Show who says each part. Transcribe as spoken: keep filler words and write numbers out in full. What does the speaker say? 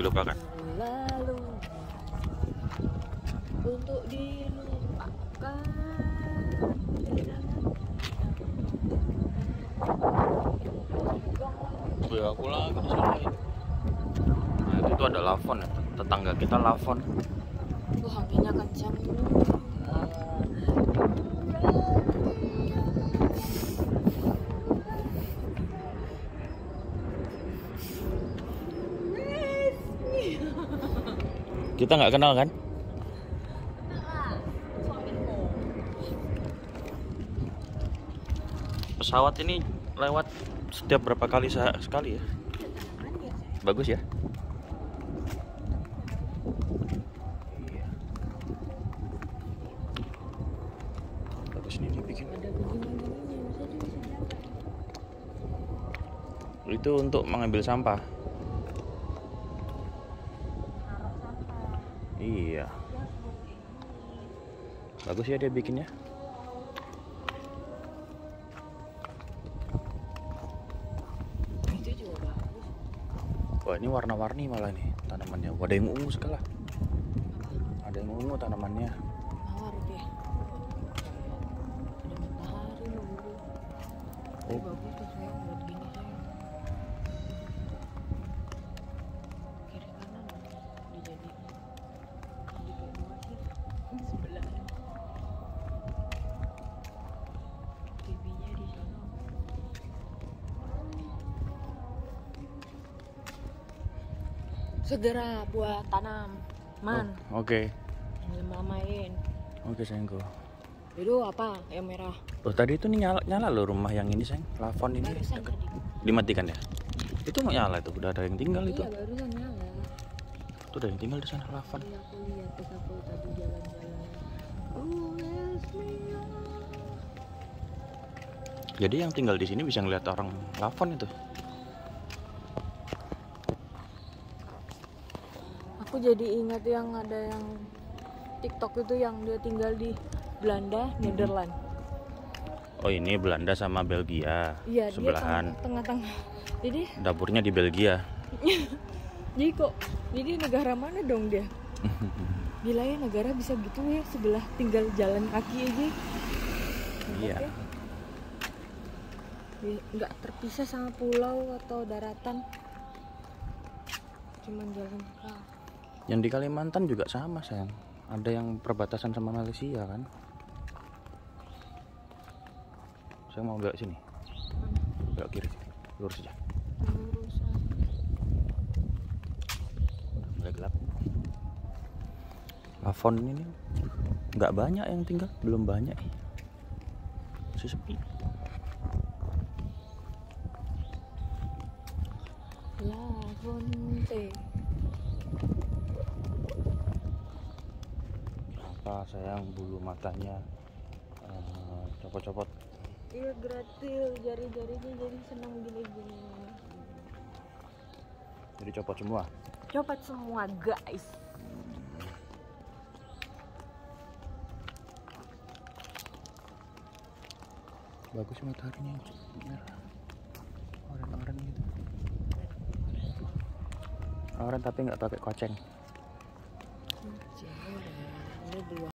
Speaker 1: dilupakan.
Speaker 2: Lalu untuk dilupakan.
Speaker 1: Ya aku lagi disalahin. Nah itu ada Lavon ya, tetangga kita Lavon.
Speaker 2: Wah, anginnya kencang.
Speaker 1: Kita nggak kenal kan? Pesawat ini lewat setiap berapa kali sekali ya? Bagus ya? Iya. Bagus nih dibikin. Itu untuk mengambil sampah. Iya. Bagus ya dia bikinnya.
Speaker 2: Itu juga bagus.
Speaker 1: Wah, ini warna-warni malah nih tanamannya. Wah, ada yang ungu segala. Ada yang ungu tanamannya.
Speaker 2: Mawar deh. Ada matahari loh.
Speaker 1: Oh.
Speaker 2: Bagus tuh sayang buat gini sayang. Kiri kanan dijadiin. Jadi kayak dua sih. Sebelah. T V-nya di sana. Segera buat tanam, man.
Speaker 1: Oh, oke.
Speaker 2: Jangan lama-lamain.
Speaker 1: Oke, sayangku.
Speaker 2: Itu apa? Yang merah.
Speaker 1: Oh, tadi itu nih nyala, nyala loh rumah yang ini, sayang. Lavon ini.
Speaker 2: Barusan tadi.
Speaker 1: Dimatikan ya? Itu mau nyala itu, udah ada yang tinggal itu.
Speaker 2: Iya, barusan nyala.
Speaker 1: Itu ada yang tinggal di sana Lavon.
Speaker 2: Iya, aku lihat pas aku tadi jalan-jalan. Oh,
Speaker 1: Jadi yang tinggal di sini bisa ngeliat orang Lavon itu.
Speaker 2: aku jadi ingat yang ada yang TikTok itu yang dia tinggal di Belanda, Nederland.
Speaker 1: Oh, ini Belanda sama Belgia.
Speaker 2: Iya,
Speaker 1: sebelahan.
Speaker 2: dia tengah-tengah. Jadi,
Speaker 1: Dapurnya di Belgia.
Speaker 2: jadi kok, jadi negara mana dong dia? Gila ya, negara bisa gitu ya, sebelah tinggal jalan kaki aja.
Speaker 1: Iya.
Speaker 2: Ya. Nggak terpisah sama pulau atau daratan, cuman jalan kaki.
Speaker 1: Yang di Kalimantan juga sama, sayang. Ada yang perbatasan sama Malaysia kan? Saya mau belok sini. Belok kiri. Lurus aja.
Speaker 2: Lurus.
Speaker 1: Mulai gelap. Lavon ini nggak banyak yang tinggal, belum banyak. Masih sepi.
Speaker 2: Lavon teh.
Speaker 1: Apa sayang bulu matanya uh, copot-copot.
Speaker 2: Iya, gratil jari-jarinya jadi senang gini-gini.
Speaker 1: Jadi copot semua.
Speaker 2: Copot semua, guys.
Speaker 1: Bagus mataharinya merah. Oren-oren gitu. Oren tapi nggak pakai koceng.
Speaker 2: Ini dua.